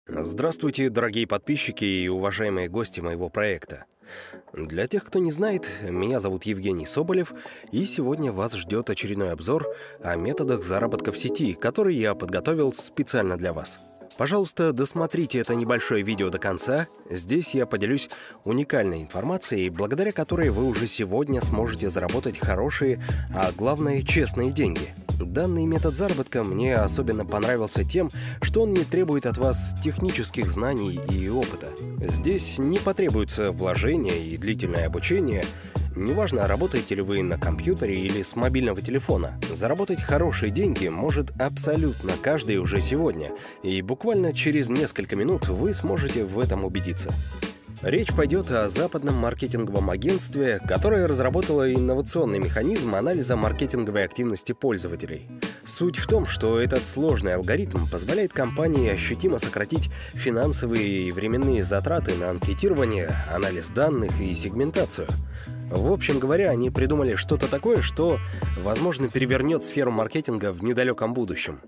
Здравствуйте, дорогие подписчики и уважаемые гости моего проекта. Для тех, кто не знает, меня зовут Евгений Соболев, и сегодня вас ждет очередной обзор о методах заработка в сети, который я подготовил специально для вас. Пожалуйста, досмотрите это небольшое видео до конца. Здесь я поделюсь уникальной информацией, благодаря которой вы уже сегодня сможете заработать хорошие, а главное, честные деньги. Данный метод заработка мне особенно понравился тем, что он не требует от вас технических знаний и опыта. Здесь не потребуется вложения и длительное обучение. Неважно, работаете ли вы на компьютере или с мобильного телефона, заработать хорошие деньги может абсолютно каждый уже сегодня, и буквально через несколько минут вы сможете в этом убедиться. Речь пойдет о западном маркетинговом агентстве, которое разработало инновационный механизм анализа маркетинговой активности пользователей. Суть в том, что этот сложный алгоритм позволяет компании ощутимо сократить финансовые и временные затраты на анкетирование, анализ данных и сегментацию. В общем говоря, они придумали что-то такое, что, возможно, перевернет сферу маркетинга в недалеком будущем.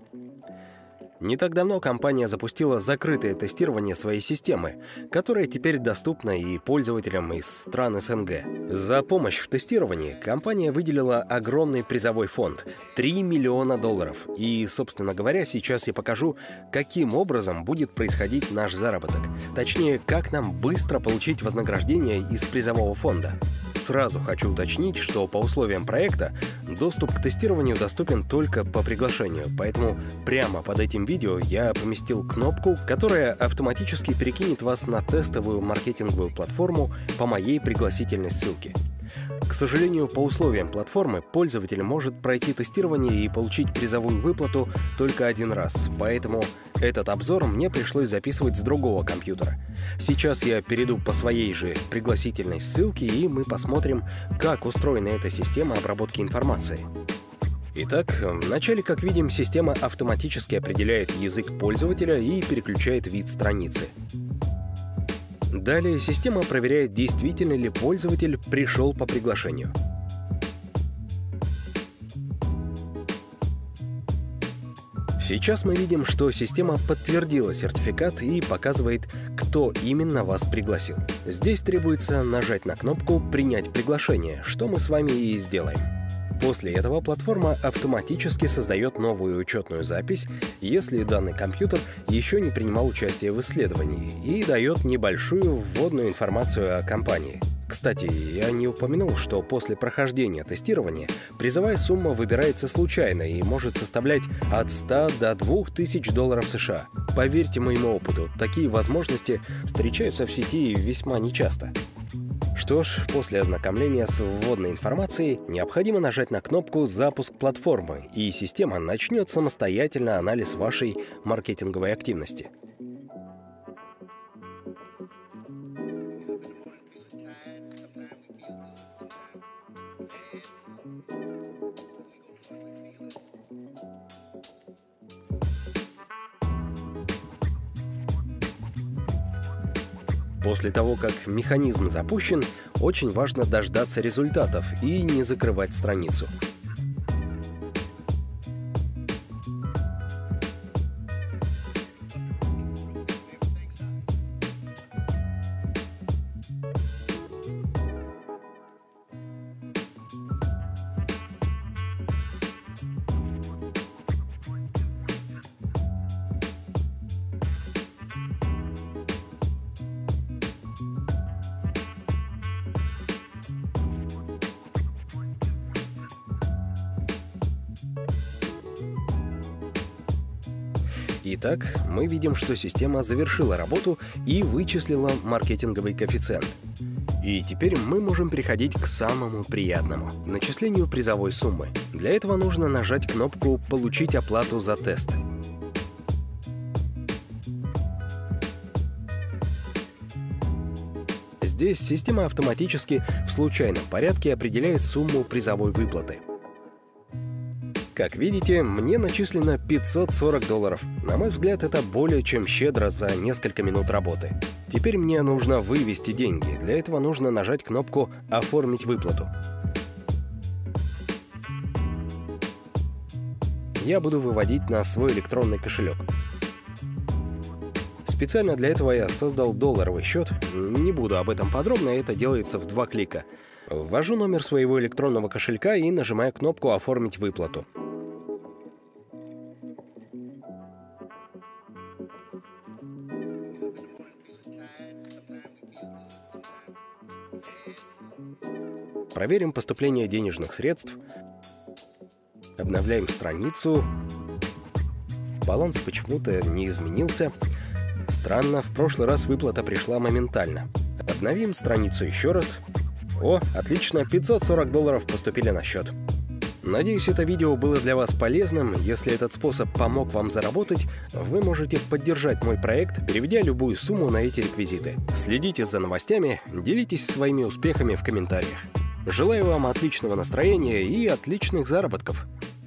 Не так давно компания запустила закрытое тестирование своей системы, которая теперь доступна и пользователям из стран СНГ. За помощь в тестировании компания выделила огромный призовой фонд – $3 миллиона. И, собственно говоря, сейчас я покажу, каким образом будет происходить наш заработок. Точнее, как нам быстро получить вознаграждение из призового фонда. Сразу хочу уточнить, что по условиям проекта доступ к тестированию доступен только по приглашению, поэтому прямо под этим видео я поместил кнопку, которая автоматически перекинет вас на тестовую маркетинговую платформу по моей пригласительной ссылке. К сожалению, по условиям платформы пользователь может пройти тестирование и получить призовую выплату только один раз, поэтому этот обзор мне пришлось записывать с другого компьютера. Сейчас я перейду по своей же пригласительной ссылке, и мы посмотрим, как устроена эта система обработки информации. Итак, вначале, как видим, система автоматически определяет язык пользователя и переключает вид страницы. Далее система проверяет, действительно ли пользователь пришел по приглашению. Сейчас мы видим, что система подтвердила сертификат и показывает, кто именно вас пригласил. Здесь требуется нажать на кнопку «Принять приглашение», что мы с вами и сделаем. После этого платформа автоматически создает новую учетную запись, если данный компьютер еще не принимал участие в исследовании, и дает небольшую вводную информацию о компании. Кстати, я не упомянул, что после прохождения тестирования призовая сумма выбирается случайно и может составлять от 100 до 2000 долларов США. Поверьте моему опыту, такие возможности встречаются в сети весьма нечасто. Что ж, после ознакомления с вводной информацией необходимо нажать на кнопку «Запуск платформы», и система начнет самостоятельно анализ вашей маркетинговой активности. После того, как механизм запущен, очень важно дождаться результатов и не закрывать страницу. Итак, мы видим, что система завершила работу и вычислила маркетинговый коэффициент. И теперь мы можем переходить к самому приятному – начислению призовой суммы. Для этого нужно нажать кнопку «Получить оплату за тест». Здесь система автоматически в случайном порядке определяет сумму призовой выплаты. Как видите, мне начислено 540 долларов. На мой взгляд, это более чем щедро за несколько минут работы. Теперь мне нужно вывести деньги. Для этого нужно нажать кнопку «Оформить выплату». Я буду выводить на свой электронный кошелек. Специально для этого я создал долларовый счет. Не буду об этом подробно, это делается в 2 клика. Ввожу номер своего электронного кошелька и нажимаю кнопку «Оформить выплату». Проверим поступление денежных средств. Обновляем страницу. Баланс почему-то не изменился. Странно, в прошлый раз выплата пришла моментально. Обновим страницу еще раз. О, отлично, $540 поступили на счет. Надеюсь, это видео было для вас полезным. Если этот способ помог вам заработать, вы можете поддержать мой проект, переведя любую сумму на эти реквизиты. Следите за новостями, делитесь своими успехами в комментариях. Желаю вам отличного настроения и отличных заработков.